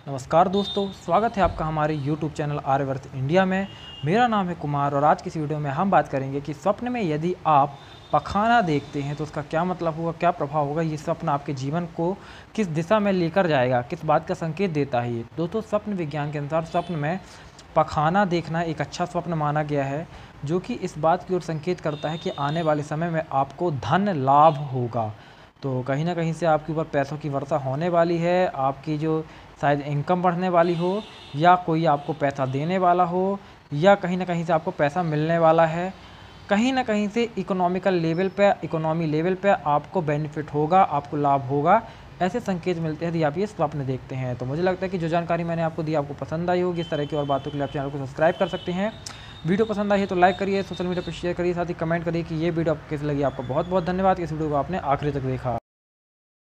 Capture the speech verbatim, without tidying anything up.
नमस्कार दोस्तों, स्वागत है आपका हमारे यूट्यूब चैनल आर्यवर्त इंडिया में। मेरा नाम है कुमार और आज की इस वीडियो में हम बात करेंगे कि स्वप्न में यदि आप पखाना देखते हैं तो उसका क्या मतलब होगा, क्या प्रभाव होगा, ये स्वप्न आपके जीवन को किस दिशा में लेकर जाएगा, किस बात का संकेत देता है ये। दोस्तों, स्वप्न विज्ञान के अनुसार स्वप्न में पखाना देखना एक अच्छा स्वप्न माना गया है, जो कि इस बात की ओर संकेत करता है कि आने वाले समय में आपको धन लाभ होगा। तो कहीं ना कहीं से आपके ऊपर पैसों की वर्षा होने वाली है, आपकी जो शायद इनकम बढ़ने वाली हो, या कोई आपको पैसा देने वाला हो, या कहीं ना कहीं से आपको पैसा मिलने वाला है। कहीं ना कहीं से इकोनॉमिकल लेवल पे इकोनॉमी लेवल पे आपको बेनिफिट होगा, आपको लाभ होगा, ऐसे संकेत मिलते हैं यदि आप ये स्वप्न देखते हैं। तो मुझे लगता है कि जो जानकारी मैंने आपको दी आपको पसंद आई होगी। इस तरह की और बातों के लिए आप चैनल को सब्सक्राइब कर सकते हैं। वीडियो पसंद आई है तो लाइक करिए, सोशल मीडिया पर शेयर करिए, साथ ही कमेंट करिए कि ये वीडियो आपको कैसी लगी। आपका बहुत बहुत धन्यवाद कि इस वीडियो को आपने आखिरी तक देखा।